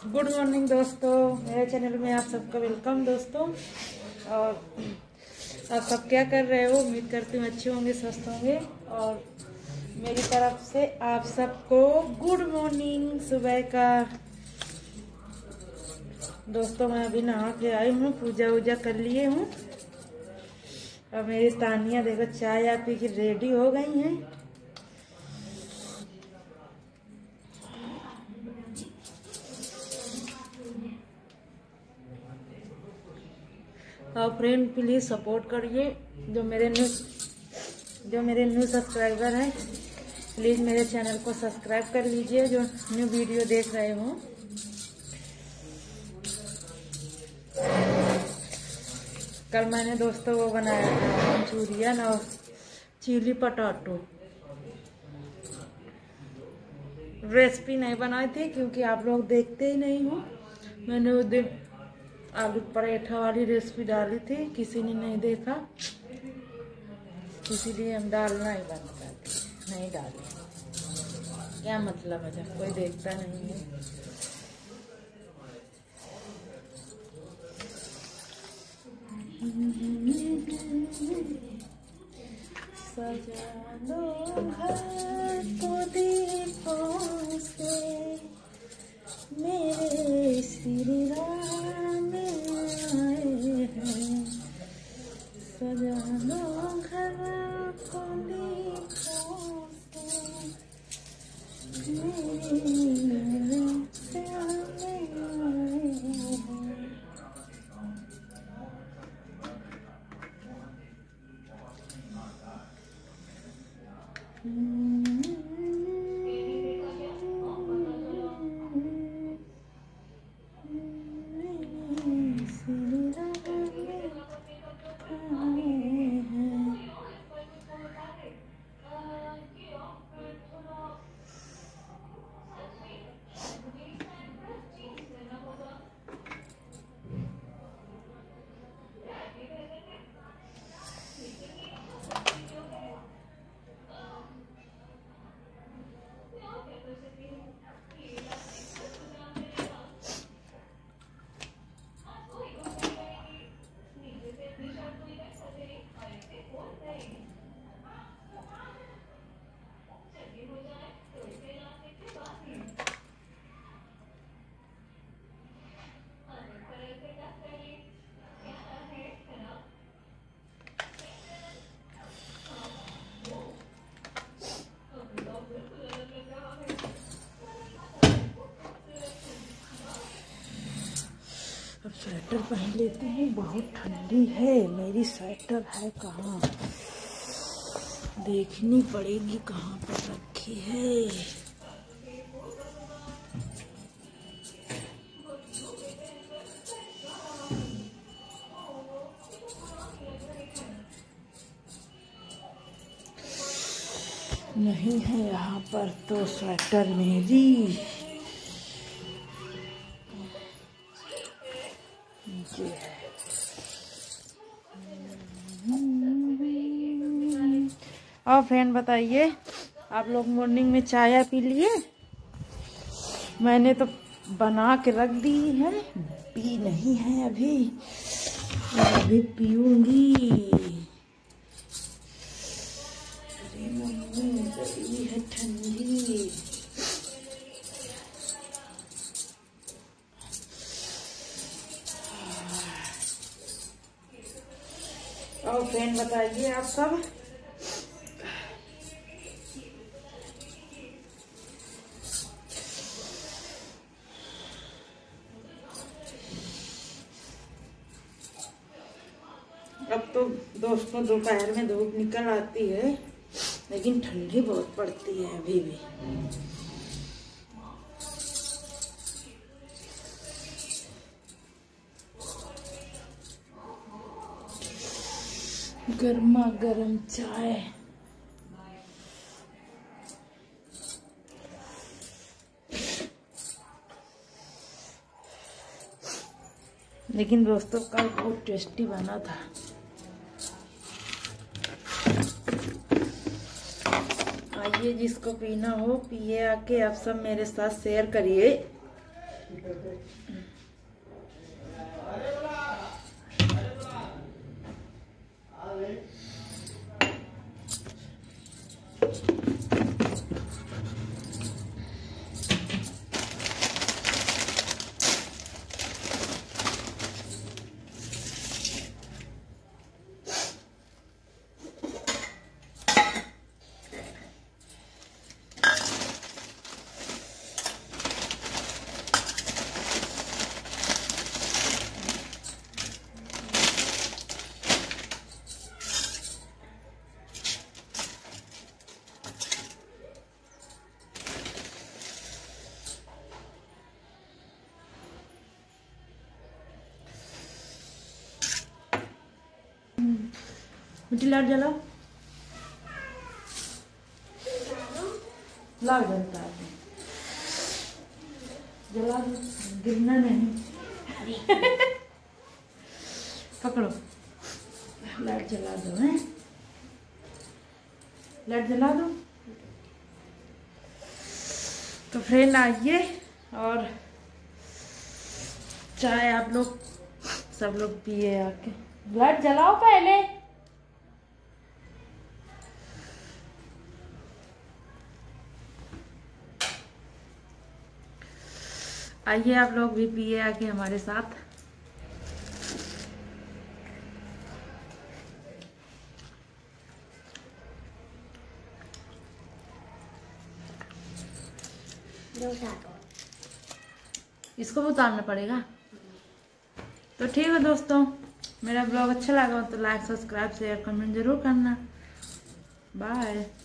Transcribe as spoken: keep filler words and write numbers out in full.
Good morning दोस्तों, मेरे channel में आप सबका वेलकम दोस्तों। और आप सब क्या कर रहे हो? उम्मीद करती हूँ अच्छे होंगे, स्वस्थ होंगे। और मेरी तरफ से आप सबको गुड मॉर्निंग सुबह का। दोस्तों मैं अभी नहा के आई हूँ, पूजा वूजा कर लिए हूँ। और मेरी तानिया देखो चाय या पी के रेडी हो गई हैं। और फ्रेंड प्लीज़ सपोर्ट करिए, जो मेरे न्यू जो मेरे न्यू सब्सक्राइबर हैं प्लीज़ मेरे चैनल को सब्सक्राइब कर लीजिए, जो न्यू वीडियो देख रहे हो। कल मैंने दोस्तों वो बनाया था मंचूरियन और चिली पटाटो। रेसिपी नहीं बनाई थी क्योंकि आप लोग देखते ही नहीं हो। मैंने उस दिन आलू पराठा वाली रेसिपी डाली थी, किसी ने नहीं देखा, इसीलिए हम डालना ही बंद कर दिए, नहीं डाले। क्या मतलब है जब कोई देखता नहीं है। सजा लो घर को दीपों से, मेरे श्री राम आए हैं। सजा लो घर को दीपों से, मेरे श्याम आए हैं। अब स्वेटर पहन लेती हूँ, बहुत ठंडी है। मेरी स्वेटर है कहाँ, देखनी पड़ेगी कहाँ पर रखी है। नहीं है यहाँ पर तो स्वेटर मेरी। और फ्रेंड बताइए, आप लोग मॉर्निंग में चाय पी लिए? मैंने तो बना के रख दी है, पी नहीं है अभी, अभी पीऊंगी। अरे मम्मी गई है ठंडी। और फ्रेंड बताइए आप सब, अब तो दोस्तों दोपहर में धूप निकल आती है, लेकिन ठंडी बहुत पड़ती है अभी भी। गर्मा गर्म चाय। लेकिन दोस्तों कल बहुत टेस्टी बना था। आइए जिसको पीना हो पिए, आके आप सब मेरे साथ शेयर करिए। मिट्टी लाइट जलाओ, लाइट जलता है, जला दो, गिरना नहीं। पकड़ो, लाइट जला दो। हैं, लाइट जला दो। तो फ्रेंड आइए और चाय आप लोग सब लोग पिए आके। लाइट जलाओ पहले। आइए आप लोग भी पिए आके हमारे साथ। इसको भी उतारना पड़ेगा। तो ठीक है दोस्तों, मेरा ब्लॉग अच्छा लगा हो तो लाइक सब्सक्राइब शेयर कमेंट जरूर करना। बाय।